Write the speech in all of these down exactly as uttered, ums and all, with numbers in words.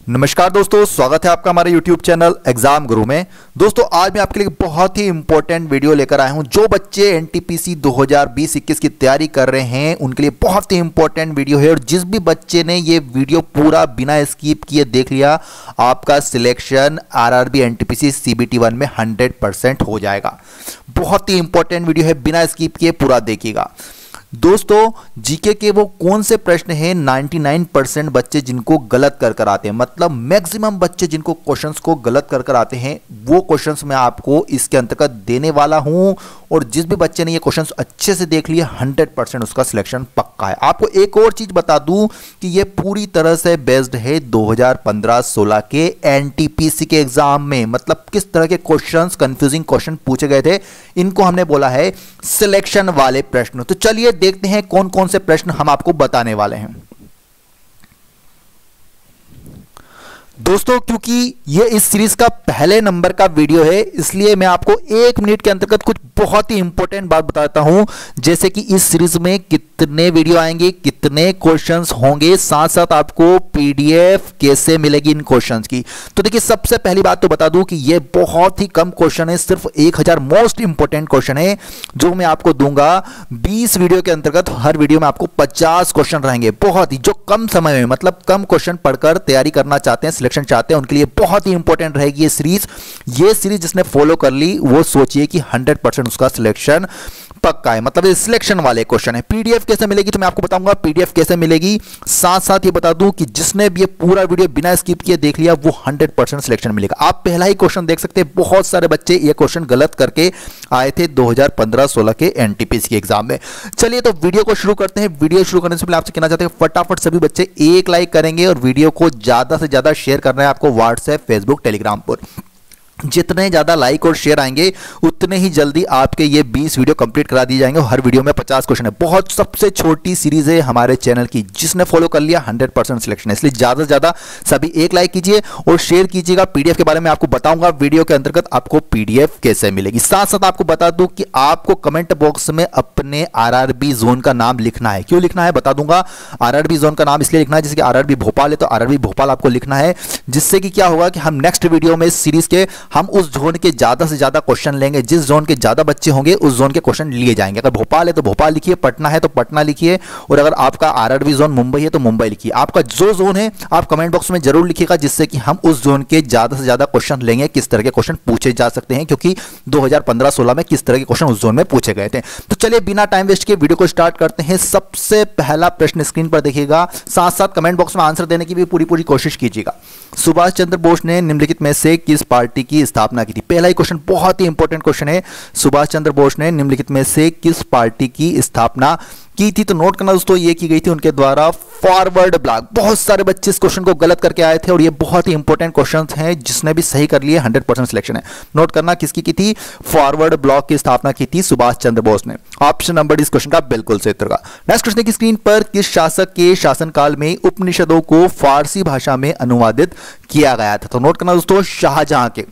नमस्कार दोस्तों, स्वागत है आपका हमारे YouTube चैनल एग्जाम गुरु में। दोस्तों आज मैं आपके लिए बहुत ही इंपॉर्टेंट वीडियो लेकर आया हूं। जो बच्चे एनटीपीसी दो हज़ार बीस इक्कीस की तैयारी कर रहे हैं उनके लिए बहुत ही इंपॉर्टेंट वीडियो है। और जिस भी बच्चे ने ये वीडियो पूरा बिना स्किप किए देख लिया, आपका selection RRB NTPC CBT one में हंड्रेड परसेंट हो जाएगा। बहुत ही इंपॉर्टेंट वीडियो है, बिना स्किप किए पूरा देखिएगा। दोस्तों जीके के वो कौन से प्रश्न हैं निन्यानवे परसेंट बच्चे जिनको गलत कर कर आते हैं, मतलब मैक्सिमम बच्चे जिनको क्वेश्चंस को गलत कर कर आते हैं, वो क्वेश्चंस मैं आपको इसके अंतर्गत देने वाला हूं। और जिस भी बच्चे ने ये क्वेश्चंस अच्छे से देख लिए हंड्रेड परसेंट उसका सिलेक्शन पक्का है। आपको एक और चीज बता दूं कि ये पूरी तरह से बेस्ड है दो हज़ार पंद्रह सोलह के एनटीपीसी के एग्जाम में, मतलब किस तरह के क्वेश्चंस, कंफ्यूजिंग क्वेश्चन पूछे गए थे, इनको हमने बोला है सिलेक्शन वाले प्रश्न। तो चलिए देखते हैं कौन कौन से प्रश्न हम आपको बताने वाले हैं। दोस्तों क्योंकि ये इस सीरीज का पहले नंबर का वीडियो है, इसलिए मैं आपको एक मिनट के अंतर्गत कुछ बहुत ही इंपॉर्टेंट बात बताता हूं, जैसे कि इस सीरीज में कितने वीडियो आएंगे, कितने क्वेश्चंस होंगे, साथ साथ आपको पीडीएफ कैसे मिलेगी इन क्वेश्चंस की। तो देखिए सबसे पहली बात तो बता दूं कि ये बहुत ही कम क्वेश्चन है, सिर्फ एक हजार मोस्ट इंपॉर्टेंट क्वेश्चन है जो मैं आपको दूंगा बीस वीडियो के अंतर्गत। हर वीडियो में आपको पचास क्वेश्चन रहेंगे, बहुत ही जो कम समय में, मतलब कम क्वेश्चन पढ़कर तैयारी करना चाहते हैं, सिलेक्शन चाहते हैं, उनके लिए बहुत ही इंपॉर्टेंट रहेगी ये सीरीज। ये सीरीज जिसने फॉलो कर ली वो सोचिए कि हंड्रेड परसेंट उसका सिलेक्शन पक्का है, मतलब ये सिलेक्शन वाले क्वेश्चन है। पीडीएफ कैसे मिलेगी तो मैं आपको बताऊंगा पीडीएफ कैसे मिलेगी। साथ साथ ये बता दूं कि जिसने भी ये पूरा वीडियो बिना स्किप किए देख लिया वो हंड्रेड परसेंट सिलेक्शन मिलेगा। आप पहला ही क्वेश्चन देख सकते हैं, बहुत सारे बच्चे ये क्वेश्चन गलत करके आए थे दो हज़ार पंद्रह सोलह के एनटीपीसी के एग्जाम में। चलिए तो वीडियो को शुरू करते हैं। वीडियो शुरू करने से पहले आपसे कहना चाहते हैं फटाफट सभी बच्चे एक लाइक करेंगे और वीडियो को ज्यादा से ज्यादा शेयर करना है आपको व्हाट्सएप, फेसबुक, टेलीग्राम पर। जितने ज्यादा लाइक और शेयर आएंगे उतने ही जल्दी आपके ये बीस वीडियो कंप्लीट करा दिए जाएंगे। हर वीडियो में पचास क्वेश्चन है। बहुत सबसे छोटी सीरीज है हमारे चैनल की, जिसने फॉलो कर लिया हंड्रेड परसेंट सिलेक्शन है। इसलिए ज्यादा से ज्यादा सभी एक लाइक कीजिए और शेयर कीजिएगा। पीडीएफ के बारे में आपको बताऊंगा वीडियो के अंतर्गत आपको पीडीएफ कैसे मिलेगी। साथ साथ आपको बता दूं कि आपको कमेंट बॉक्स में अपने आरआरबी जोन का नाम लिखना है। क्यों लिखना है बता दूंगा। आरआरबी जोन का नाम इसलिए लिखना है, जैसे कि आरआरबी भोपाल है तो आरआरबी भोपाल आपको लिखना है, जिससे कि क्या होगा कि हम नेक्स्ट वीडियो में इस सीरीज के हम उस जोन के ज्यादा से ज्यादा क्वेश्चन लेंगे। जिस जोन के ज्यादा बच्चे होंगे उस जोन के क्वेश्चन लिए जाएंगे। अगर भोपाल है तो भोपाल लिखिए, पटना है तो पटना लिखिए, और अगर आपका आरआरबी जोन मुंबई है तो मुंबई लिखिए। आपका जो जोन है आप कमेंट बॉक्स में जरूर लिखिएगा, जिससे कि हम उस जोन के ज्यादा से ज्यादा क्वेश्चन लेंगे। किस तरह के क्वेश्चन पूछे जा सकते हैं, क्योंकि दो हज़ार पंद्रह सोलह में किस तरह के क्वेश्चन उस जोन में पूछे गए थे। तो चलिए बिना टाइम वेस्ट के वीडियो को स्टार्ट करते हैं। सबसे पहला प्रश्न स्क्रीन पर देखिएगा, साथ साथ कमेंट बॉक्स में आंसर देने की भी पूरी पूरी कोशिश कीजिएगा। सुभाष चंद्र बोस ने निम्नलिखित में से किस पार्टी की स्थापना की थी? पहला ही क्वेश्चन बहुत ही इंपॉर्टेंट क्वेश्चन है। सुभाष चंद्र बोस ने निम्नलिखित में से किस पार्टी की स्थापना की थी? तो नोट करना दोस्तों, ये की गई थी उनके द्वारा फॉरवर्ड ब्लॉक। बहुत सारे बच्चे इस क्वेश्चन को गलत करके आए थे और ये बहुत ही इंपॉर्टेंट क्वेश्चन हैं, जिसने भी सही कर लिए हंड्रेड परसेंट सिलेक्शन है। नोट करना किसकी की थी? फॉरवर्ड ब्लॉक की स्थापना की थी सुभाष चंद्र बोस ने। ऑप्शन नंबर इस क्वेश्चन का बिल्कुल सही उत्तर का। नेक्स्ट क्वेश्चन की स्क्रीन पर, किस शासक के शासनकाल में उपनिषदों को फारसी भाषा में अनुवादित किया गया था? तो नोट करना दोस्तों, शाहजहां के।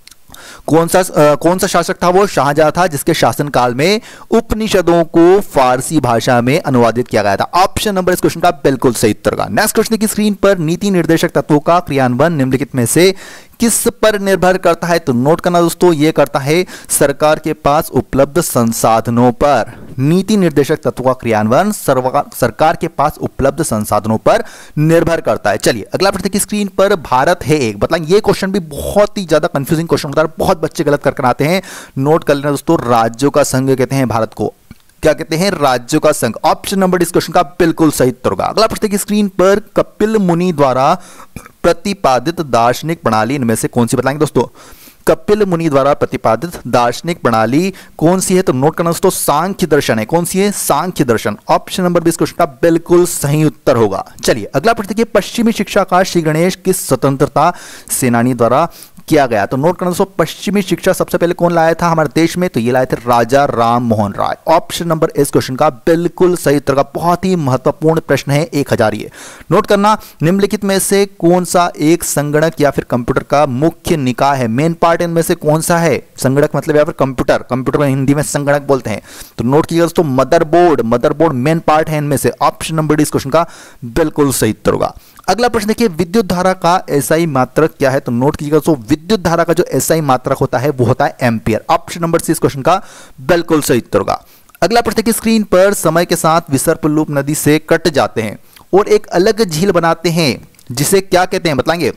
कौन सा आ, कौन सा शासक था? वो शाहजहां था, जिसके शासनकाल में उपनिषदों को फारसी भाषा में अनुवादित किया गया था। ऑप्शन नंबर इस क्वेश्चन का बिल्कुल सही उत्तर का। नेक्स्ट क्वेश्चन की स्क्रीन पर, नीति निर्देशक तत्वों का क्रियान्वयन निम्नलिखित में से किस पर निर्भर करता है? तो नोट करना दोस्तों, यह करता है सरकार के पास उपलब्ध संसाधनों पर। नीति निर्देशक तत्वों का क्रियान्वयन सरकार के पास उपलब्ध संसाधनों पर निर्भर करता है। चलिए अगला प्रश्न की स्क्रीन पर, भारत है एक, मतलब ये क्वेश्चन भी बहुत ही ज्यादा कंफ्यूजिंग क्वेश्चन होता है, बहुत बच्चे गलत करके आते हैं। नोट कर लेना दोस्तों, राज्यों का संघ कहते हैं भारत को। क्या कहते हैं? राज्यों का संघ। ऑप्शन नंबर इस क्वेश्चन का बिल्कुल सही उत्तर होगा। अगला प्रश्न की स्क्रीन पर, कपिल मुनि द्वारा प्रतिपादित दार्शनिक प्रणाली इनमें से कौन सी बताएंगे दोस्तों? कपिल मुनि द्वारा प्रतिपादित दार्शनिक प्रणाली कौन सी है? तो नोट करना दोस्तों, सांख्य दर्शन है। कौन सी है? सांख्य दर्शन। ऑप्शन नंबर बीस क्वेश्चन का बिल्कुल सही उत्तर होगा। चलिए अगला प्रश्न देखिए, पश्चिमी शिक्षा का श्री गणेश किस स्वतंत्रता सेनानी द्वारा किया गया? तो नोट करना दोस्तों, पश्चिमी शिक्षा सबसे पहले कौन लाया था हमारे देश में? तो ये लाए थे राजा राम मोहन राय। ऑप्शन नंबर इस क्वेश्चन का बिल्कुल सही उत्तर का। बहुत ही महत्वपूर्ण प्रश्न है, एक हजार ये नोट करना। निम्नलिखित में से कौन सा एक संगणक या फिर कंप्यूटर का मुख्य निकाय है? मेन पार्ट इनमें से कौन सा है? संगणक मतलब या फिर कंप्यूटर, कंप्यूटर को हिंदी में संगणक बोलते हैं। तो नोट कीजिएगा दोस्तों, मदरबोर्ड, मदरबोर्ड मेन पार्ट है इनमें से। ऑप्शन नंबर डी इस क्वेश्चन का बिल्कुल सही उत्तर होगा। अगला प्रश्न देखिए, विद्युत धारा का एसआई मात्रक क्या है? तो नोट कीजिएगा दोस्तों, विद्युत धारा का जो एसआई मात्रक होता है वो होता है एम्पियर। ऑप्शन नंबर सी इस क्वेश्चन का बिल्कुल सही उत्तर होगा। अगला प्रश्न देखिए, स्क्रीन पर समय के साथ विसर्पलूप नदी से कट जाते हैं और एक अलग झील बनाते हैं, जिसे क्या कहते हैं? बताएंगे।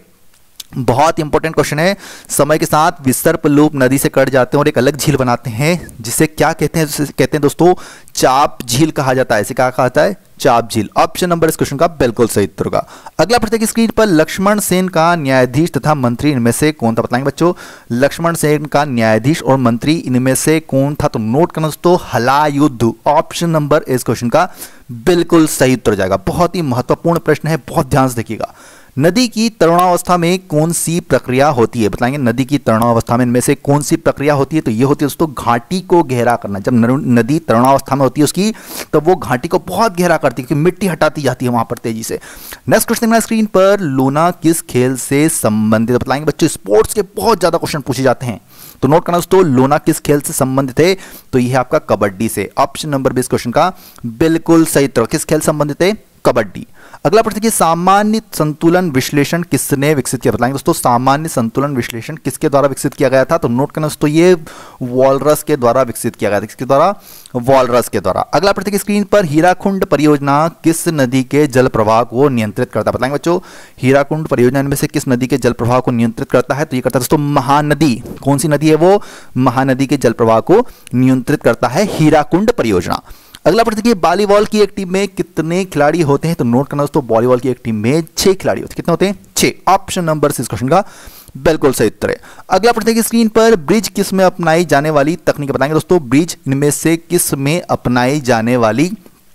बहुत इंपॉर्टेंट क्वेश्चन है। समय के साथ विसर्पलूप नदी से कट जाते हैं और एक अलग झील बनाते हैं, जिसे क्या कहते हैं? जिसे कहते हैं दोस्तों चाप झील कहा जाता है। इसे क्या कहा जाता है? चाप झील। ऑप्शन नंबर इस क्वेश्चन का बिल्कुल सही उत्तर होगा। अगला प्रश्न की स्क्रीन पर, लक्ष्मण सेन का न्यायाधीश तथा मंत्री इनमें से कौन था? बताएंगे बच्चों, लक्ष्मण सेन का न्यायाधीश और मंत्री इनमें से कौन था? तो नोट करना दोस्तों, हलायुद्ध। ऑप्शन नंबर इस क्वेश्चन का बिल्कुल सही उत्तर जाएगा। बहुत ही महत्वपूर्ण प्रश्न है, बहुत ध्यान से देखिएगा। नदी की तरुणावस्था में कौन सी प्रक्रिया होती है? बताएंगे, नदी की तरुणावस्था में इनमें से कौन सी प्रक्रिया होती है? तो ये होती है दोस्तों घाटी को गहरा करना। जब नदी तरुणावस्था में होती है उसकी, तो वो घाटी को बहुत गहरा करती है, क्योंकि मिट्टी हटाती जाती है वहां पर तेजी से। नेक्स्ट क्वेश्चन स्क्रीन पर, लूना किस खेल से संबंधित? बताएंगे बच्चों, स्पोर्ट्स के बहुत ज्यादा क्वेश्चन पूछे जाते हैं, तो नोट करना दोस्तों, लूना किस खेल से संबंधित है? तो यह आपका कबड्डी से। ऑप्शन नंबर बीस क्वेश्चन का बिल्कुल सही उत्तर। किस खेल संबंधित है? कबड्डी। अगला प्रश्न देखिए, सामान्य संतुलन विश्लेषण किसने विकसित किया? बताएंगे दोस्तों, सामान्य संतुलन विश्लेषण किसके द्वारा विकसित किया गया था? तो नोट करना दोस्तों, ये वॉलरस के द्वारा विकसित किया गया था। किसके द्वारा? वॉलरस के द्वारा। अगला प्रश्न देखिए, स्क्रीन पर, हीराकुंड परियोजना किस नदी के जल प्रवाह को नियंत्रित करता है? बताएंगे बच्चों, हीराकुंड परियोजना में से किस नदी के जल प्रवाह को नियंत्रित करता है? तो ये करता है दोस्तों महानदी। कौन सी नदी है वो? महानदी के जल प्रवाह को नियंत्रित करता है हीराकुंड परियोजना। अगला प्रश्न देखिए, वॉलीबॉल की एक टीम में कितने खिलाड़ी होते हैं? तो नोट करना दोस्तों, वॉलीबॉल की एक टीम में छह खिलाड़ी होते हैं। कितने होते हैं? छह। ऑप्शन नंबर इस क्वेश्चन का बिल्कुल सही उत्तर है। अगला प्रश्न देखिए, स्क्रीन पर, ब्रिज किस में अपनाई जाने वाली तकनीक? बताएंगे दोस्तों, ब्रिज इनमें से किस में अपनाई जाने वाली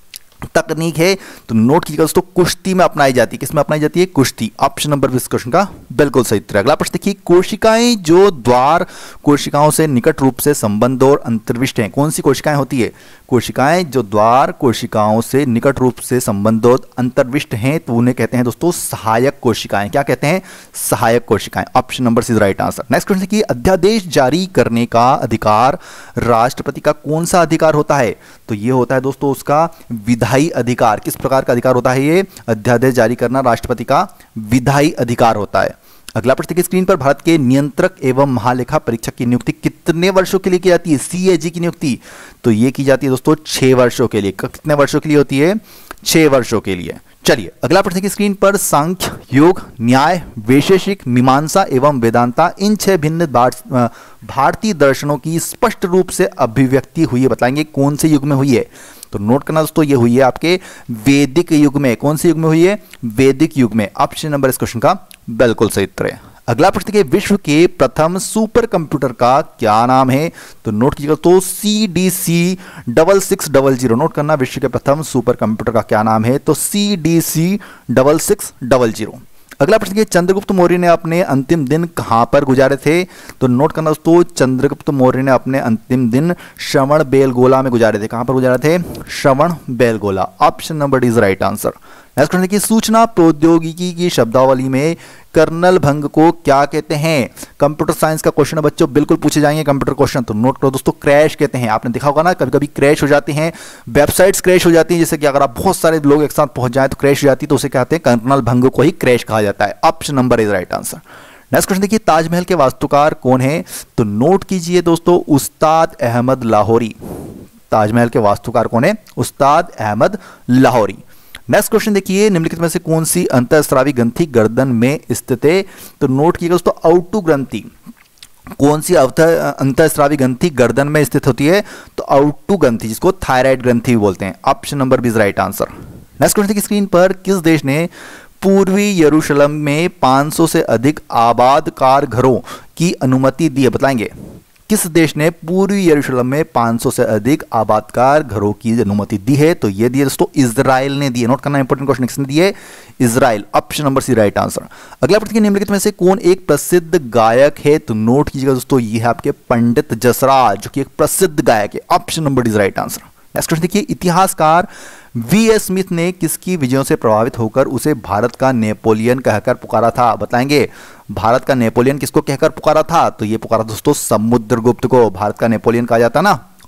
तकनीक है? तो नोट कीजिएगा दोस्तों, कुश्ती में अपनाई जाती है। किस में अपनाई जाती है? कुश्ती। ऑप्शन नंबर इस क्वेश्चन का बिल्कुल सही उत्तर है। अगला प्रश्न देखिए, कोशिकाएं जो द्वार कोशिकाओं से निकट रूप से संबंध और अंतर्विष्ट हैं, कौन सी कोशिकाएं होती है? कोशिकाएं जो द्वार कोशिकाओं से निकट रूप से संबंध और अंतर्विष्ट हैं, तो उन्हें कहते हैं दोस्तों सहायक कोशिकाएं। क्या कहते हैं? सहायक कोशिकाएं। Option number is right answer. Next question देखिए, अध्यादेश जारी करने का अधिकार राष्ट्रपति का कौन सा अधिकार होता है? तो ये होता है दोस्तों उसका विधायी अधिकार। किस प्रकार का अधिकार होता है ये? अध्यादेश जारी करना राष्ट्रपति का विधायी अधिकार होता है। अगला प्रश्न की स्क्रीन पर, भारत के नियंत्रक एवं महालेखा परीक्षक की नियुक्ति कितने वर्षों के लिए की जाती है? सीएजी की नियुक्ति तो ये की जाती है दोस्तों छह वर्षों के लिए। कितने वर्षों के लिए होती है? छह वर्षों के लिए। चलिए अगला प्रश्न की स्क्रीन पर, सांख्य, योग, न्याय, वैशेषिक, मीमांसा एवं वेदांता, इन छह भिन्न भारतीय दर्शनों की स्पष्ट रूप से अभिव्यक्ति हुई है। बताएंगे कौन से युग में हुई है? तो नोट करना दोस्तों, ये हुई है आपके वैदिक युग में। कौन से युग में हुई है? वैदिक युग में। ऑप्शन नंबर इस क्वेश्चन का बिल्कुल सही उत्तर है। अगला प्रश्न के, विश्व के प्रथम सुपर कंप्यूटर का क्या नाम है? तो नोट कीजिएगा तो C D C double six double zero. Note करना, विश्व के प्रथम सुपर कंप्यूटर का क्या नाम है? तो C D C double six double zero. अगला प्रश्न के, चंद्रगुप्त मौर्य ने अपने अंतिम दिन कहां पर गुजारे थे? तो नोट करना दोस्तों, चंद्रगुप्त मौर्य ने अपने अंतिम दिन श्रवण बेलगोला में गुजारे थे। कहां पर गुजारे थे? Shravana Belagola. Option number is right answer. Next question की, सूचना प्रौद्योगिकी की शब्दावली में कर्नल भंग को क्या कहते हैं? कंप्यूटर साइंस का क्वेश्चन है बच्चों, बिल्कुल पूछे जाएंगे कंप्यूटर क्वेश्चन। तो नोट करो दोस्तों, क्रैश कहते हैं। आपने देखा होगा ना, कभी कभी क्रैश हो जाती हैं, वेबसाइट्स क्रैश हो जाती हैं, जैसे कि अगर आप बहुत सारे लोग एक साथ पहुंच जाए तो क्रैश हो जाती है, तो उसे कहते हैं कर्नल भंग को ही क्रैश कहा जाता है। Option number is right answer. Next question देखिए, ताजमहल के वास्तुकार कौन है? तो नोट कीजिए दोस्तों, उस्ताद अहमद लाहौरी। ताजमहल के वास्तुकार कौन है? उस्ताद अहमद लाहौरी। नेक्स्ट क्वेश्चन देखिए, निम्नलिखित में से कौन सी अंतःस्रावी ग्रंथि गर्दन में स्थित है? तो नोट कीजिएगा दोस्तों, आउटू ग्रंथि। कौन सी अंतःस्रावी ग्रंथि गर्दन में स्थित होती है? तो आउटू ग्रंथि, जिसको थायराइड ग्रंथि भी बोलते हैं। Option number B is right answer. Next question देखिए, स्क्रीन पर, किस देश ने पूर्वी यरूशलेम में पाँच सौ से अधिक आबादकार घरों की अनुमति दी है? बताएंगे किस देश ने पूर्वी यरूशलेम में पाँच सौ से अधिक आबादकार घरों की अनुमति दी है? तो ये दिए दोस्तों इजराइल ने दी है। नोट करना इंपॉर्टेंट क्वेश्चन, किसने दिए? Israel. Option number C right answer. अगला प्रश्न, निम्नलिखित में से कौन एक प्रसिद्ध गायक है? तो नोट कीजिएगा दोस्तों, ये है आपके पंडित जसराज, जो कि एक प्रसिद्ध गायक है। Option number is right answer. Next question देखिए, इतिहासकार वी एस स्मिथ ने किसकी विजयों से प्रभावित होकर उसे भारत का नेपोलियन कहकर पुकारा था? बताएंगे भारत का नेपोलियन किसको कहकर पुकारा था? तो ये पुकारा दोस्तों समुद्रगुप्त को। भारत का नेपोलियन कहा जाता ना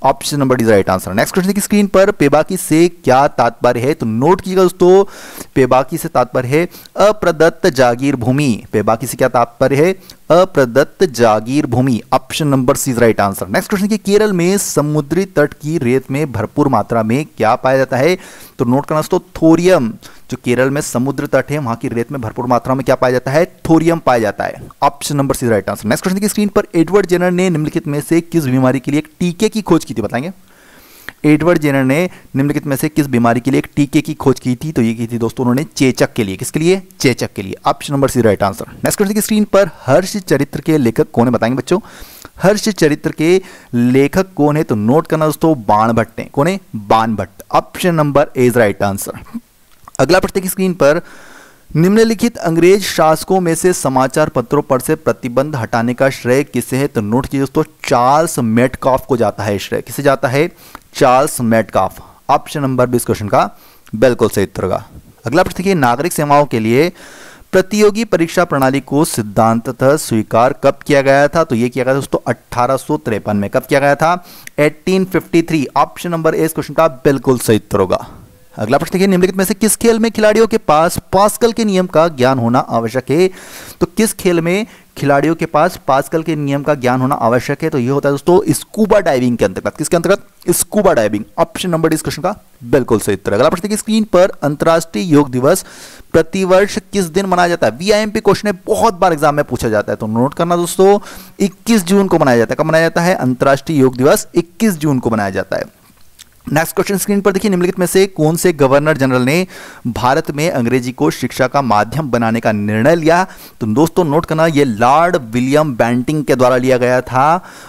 option number D right answer. Next question की स्क्रीन पर बेबाकी से क्या तात्पर्य है, तो नोट कीजिएगा दोस्तों, बेबाकी से तात्पर्य है अप्रदत्त जागीर भूमि। बेबाकी से क्या तात्पर्य है, अप्रदत्त जागीर भूमि। Option number C right answer. Next question की केरल में समुद्री तट की रेत में भरपूर मात्रा में क्या पाया जाता है, तो नोट करना दोस्तों थोरियम। जो केरल में समुद्र तट है वहां की रेत में भरपूर मात्रा में क्या पाया जाता है, थोरियम पाया जाता है। Option number C right answer. Next question की स्क्रीन पर एडवर्ड जेनर ने निम्नलिखित में से किस बीमारी के लिए एक टीके की खोज की थी, बताएंगे। एडवर्ड जेनर ने निम्नलिखित में से किस बीमारी के लिए एक टीके की खोज की थी, तो ये की थी दोस्तों उन्होंने चेचक के लिए। किसके लिए, चेचक के लिए। Option number C right answer. Next question की स्क्रीन पर हर्ष चरित्र के लेखक कौन है, बताएंगे बच्चों। हर्ष चरित्र के लेखक कौन है, तो नोट करना दोस्तों बाणभट्ट है। कौन है, Banabhatta. Option number A right answer. अगला प्रश्न की स्क्रीन पर निम्नलिखित अंग्रेज शासकों में से समाचार पत्रों पर से प्रतिबंध हटाने का श्रेय किसे है, तो नोट कीजिए दोस्तों चार्ल्स मेटकाफ को जाता है श्रेय। किसे जाता है, Charles Metcalfe. Option number B इस क्वेश्चन का बिल्कुल सही उत्तर होगा। अगला प्रश्न देखिए, नागरिक सेवाओं के लिए प्रतियोगी परीक्षा प्रणाली को सिद्धांततः स्वीकार कब किया गया था, तो यह किया गया था दोस्तों अठारह सौ तिरपन में। कब किया गया था, अठारह सौ तिरेपन। ऑप्शन नंबर ए इस क्वेश्चन का बिल्कुल सही उत्तर होगा। अगला प्रश्न देखिए, निम्नलिखित में से किस खेल में खिलाड़ियों के पास पास्कल के नियम का ज्ञान होना आवश्यक है, तो किस खेल में खिलाड़ियों के पास पास्कल के नियम का ज्ञान होना आवश्यक है, तो यह होता है दोस्तों स्कूबा डाइविंग के अंतर्गत। किसके अंतर्गत, scuba diving. Option number D इस क्वेश्चन का बिल्कुल सही उत्तर। अगला प्रश्न देखिए, स्क्रीन पर अंतर्राष्ट्रीय योग दिवस प्रतिवर्ष किस दिन मनाया जाता है। वीआईएमपी क्वेश्चन है, बहुत बार एग्जाम में पूछा जाता है, तो नोट करना दोस्तों इक्कीस जून को मनाया जाता है। कब मनाया जाता है, अंतर्राष्ट्रीय योग दिवस इक्कीस जून को मनाया जाता है। नेक्स्ट क्वेश्चन स्क्रीन पर देखिए, निम्नलिखित में से कौन से गवर्नर जनरल ने भारत में अंग्रेजी को शिक्षा का माध्यम बनाने का निर्णय लिया, तो दोस्तों नोट करना ये लॉर्ड विलियम बेंटिंग के द्वारा लिया गया था,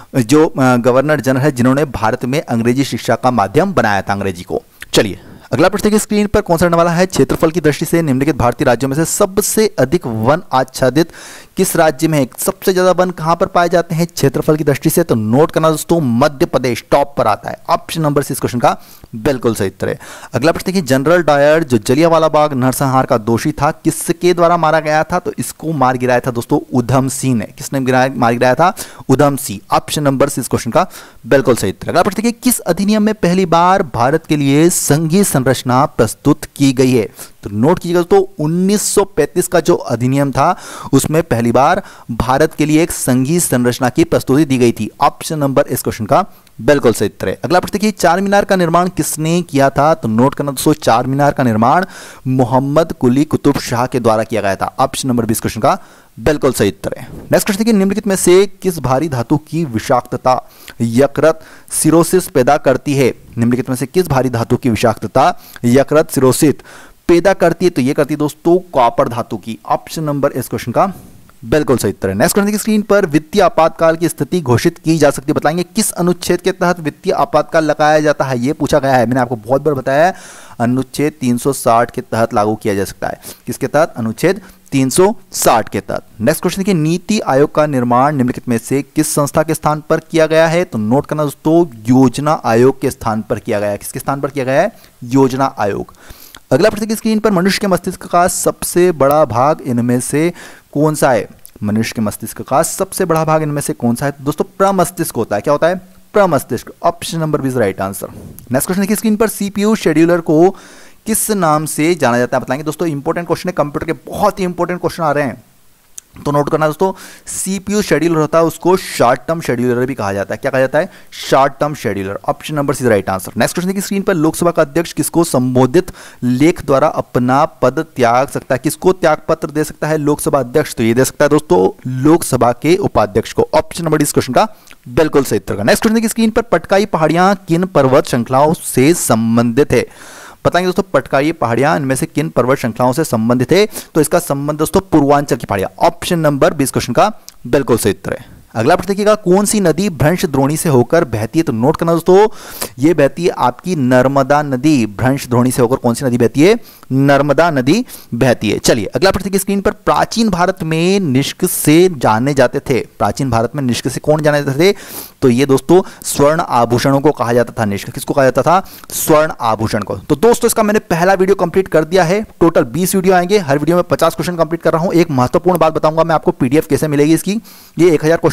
जो गवर्नर जनरल है जिन्होंने भारत में अंग्रेजी शिक्षा का माध्यम बनाया था अंग्रेजी को। चलिए अगला प्रश्न की स्क्रीन पर कौन सा रहने वाला है, क्षेत्रफल की दृष्टि से निम्नलिखित भारतीय राज्यों में से सबसे अधिक वन आच्छादित किस राज्य में है। सबसे ज्यादा वन कहां पर पाए जाते हैं क्षेत्रफल की दृष्टि से, तो नोट करना दोस्तों मध्य प्रदेश टॉप पर आता है। ऑप्शन नंबर सी इस क्वेश्चन का बिल्कुल सही उत्तर है। अगला प्रश्न देखिए, जनरल डायर जो जलियांवाला बाग नरसंहार का दोषी था किसके द्वारा मारा गया था, तो इसको मार गिराया था दोस्तों उधम सिंह ने। किसने गिराया मार गिराया था, Udham Singh. Option number C इस क्वेश्चन का बिल्कुल सही उत्तर। अगला प्रश्न देखिए, किस अधिनियम में पहली बार भारत के लिए संघीय संरचना प्रस्तुत की गई है, तो नोट कीजिएगा तो उन्नीस सौ पैंतीस का जो अधिनियम था उसमें पहली बार भारत के लिए एक संघीय संरचना की प्रस्तुति दी गई थी। ऑप्शन नंबर इस क्वेश्चन का बिल्कुल सही उत्तर है। अगला प्रश्न देखिए, चार मीनार का निर्माण किसने किया था, तो नोट करना दोस्तों चार मीनार का निर्माण मोहम्मद कुली कुतुब शाह के द्वारा किया गया था। ऑप्शन नंबर बीस क्वेश्चन का बिल्कुल सही उत्तर है। नेक्स्ट क्वेश्चन देखिए, निम्नलिखित में से किस भारी धातु की विषाक्तता यकृत सिरोसिस पैदा करती है। निम्नलिखित में से किस भारी धातु की विषाक्तता यकृत सिरोसिस पैदा करती है, तो ये करती है दोस्तों कॉपर धातु की। ऑप्शन नंबर इस क्वेश्चन का बिल्कुल सही उत्तर है। नेक्स्ट क्वेश्चन की स्क्रीन पर वित्तीय आपातकाल की स्थिति घोषित की जा सकती है, बताएंगे किस अनुच्छेद के तहत वित्तीय आपातकाल लगाया जाता है, ये पूछा गया है। मैंने आपको बहुत बार बताया है अनुच्छेद तीन सौ साठ के तहत लागू किया जा सकता है। किसके तहत, अनुच्छेद तीन सौ साठ के तहत। नेक्स्ट क्वेश्चन देखिए, नीति आयोग का निर्माण निम्नलिखित में से किस संस्था के स्थान पर किया गया है, तो नोट करना दोस्तों योजना आयोग के स्थान पर किया गया है। किसके स्थान पर किया गया है, योजना आयोग। अगला प्रश्न की स्क्रीन पर मनुष्य के मस्तिष्क का सबसे बड़ा भाग इनमें से कौन सा है। मनुष्य के मस्तिष्क का सबसे बड़ा भाग इनमें से कौन सा है, दोस्तों प्रमस्तिष्क होता है। क्या होता है, प्रमस्तिष्क। Option number B is right answer. Next question देखिए, स्क्रीन पर सीपीयू शेड्यूलर को किस नाम से जाना जाता है, बताएंगे दोस्तों। इंपॉर्टेंट क्वेश्चन है, कंप्यूटर के बहुत ही इंपॉर्टेंट क्वेश्चन आ रहे हैं, तो नोट करना दोस्तों। सीपीयू शेड्यूलर होता है उसको शॉर्ट टर्म शेड्यूलर भी कहा जाता है। क्या कहा जाता है, short term scheduler. Option number C right answer. Next question की स्क्रीन पर लोकसभा का अध्यक्ष किसको संबोधित लेख द्वारा अपना पद त्याग सकता है, किसको त्याग पत्र दे सकता है लोकसभा अध्यक्ष, तो ये दे सकता है दोस्तों लोकसभा के उपाध्यक्ष को। ऑप्शन नंबर डी इस क्वेश्चन का बिल्कुल सही उत्तर। नेक्स्ट क्वेश्चन की स्क्रीन पर पटकाई पहाड़ियां किन पर्वत श्रृंखलाओं से संबंधित है, बताएंगे दोस्तों। पटकाई पहाड़ियां इनमें से किन पर्वत श्रृंखलाओं से संबंधित है, तो इसका संबंध दोस्तों पूर्वांचल की पहाड़ियां। ऑप्शन नंबर बीस क्वेश्चन का बिल्कुल सही उत्तर है। अगला प्रश्न देखिएगा, कौन सी नदी भ्रंश द्रोणी से होकर बहती है, तो नोट करना दोस्तों ये बहती है आपकी नर्मदा नदी। भ्रंश द्रोणी से होकर कौन सी नदी बहती है, नर्मदा नदी बहती है। चलिए अगला प्रश्न की स्क्रीन पर प्राचीन भारत में निष्क से जाने जाते थे, प्राचीन भारत में निष्क से कौन जाने जाते थे, तो ये दोस्तों स्वर्ण आभूषणों को कहा जाता था। निष्क किसको कहा जाता था, स्वर्ण आभूषण को। तो दोस्तों इसका मैंने पहला वीडियो कंप्लीट कर दिया है। टोटल बीस वीडियो आएंगे, हर वीडियो में पचास क्वेश्चन कंप्लीट कर रहा हूं। एक महत्वपूर्ण बात बताऊंगा मैं आपको, पीडीएफ कैसे मिलेगी इसकी। ये एक हजार क्वेश्चन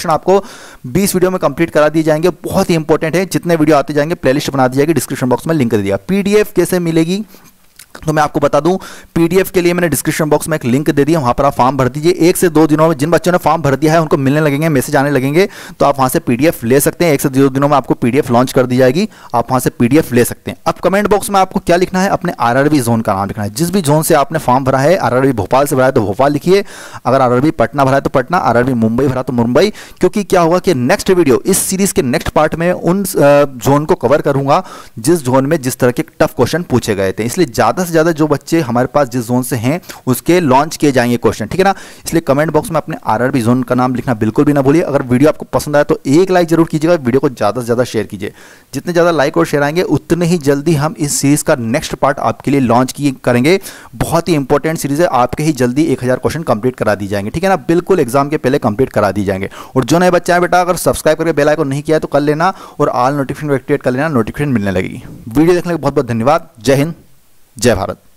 क्वेश्चन आपको बीस वीडियो में कंप्लीट करा दिए जाएंगे, बहुत ही इंपॉर्टेंट है। जितने वीडियो आते जाएंगे प्लेलिस्ट बना दी जाएगी, डिस्क्रिप्शन बॉक्स में लिंक दे दिया। पीडीएफ कैसे मिलेगी तो मैं आपको बता दूं, पीडीएफ के लिए मैंने डिस्क्रिप्शन बॉक्स में एक लिंक दे दिया, वहां पर आप फॉर्म भर दीजिए। एक से दो दिनों में जिन बच्चों ने फॉर्म भर दिया है उनको मिलने लगेंगे, मैसेज आने लगेंगे, तो आप वहां से पीडीएफ ले सकते हैं। एक से दो दिनों में आपको पीडीएफ लॉन्च कर दी जाएगी, आप वहां से पीडीएफ ले सकते हैं। अब कमेंट बॉक्स में आपको क्या लिखना है, अपने आरआरबी जोन का नाम लिखना है। जिस भी जोन से आपने फॉर्म भरा है, आरआरबी भोपाल से भरा है तो भोपाल लिखिए, अगर आरआरबी पटना भरा है तो पटना, आरआरबी मुंबई भरा तो मुंबई। क्योंकि क्या होगा कि नेक्स्ट वीडियो, इस सीरीज के नेक्स्ट पार्ट में उन जोन को कवर करूंगा जिस जोन में जिस तरह के टफ क्वेश्चन पूछे गए थे। इसलिए ज्यादा से ज्यादा जो बच्चे हमारे पास जिस जोन से हैं उसके लॉन्च किए जाएंगे क्वेश्चन, ठीक है ना। इसलिए कमेंट बॉक्स में अपने आरआरबी जोन का नाम लिखना बिल्कुल भी ना भूलिए। अगर वीडियो आपको पसंद आए तो एक लाइक जरूर कीजिएगा, वीडियो को ज्यादा से ज्यादा शेयर कीजिए। जितने ज्यादा लाइक और शेयर आएंगे उतने ही जल्दी हम इस सीरीज का नेक्स्ट पार्ट आपके लिए लॉन्च किए करेंगे। बहुत ही इंपॉर्टेंट सीरीज है, आपके ही जल्दी एक हजार क्वेश्चन कंप्लीट करा दी जाएंगे, ठीक है ना। बिल्कुल एग्जाम के पहले कंप्लीट करा दी जाएंगे। और जो नए बच्चे हैं बेटा, अगर सब्सक्राइब करके बेल आइकन नहीं किया है तो कर लेना, और ऑल नोटिफिकेशन एक्टिवेट कर लेना, नोटिफिकेशन मिलने लगेगी। वीडियो देखने के बहुत बहुत धन्यवाद। जय हिंद, जय भारत।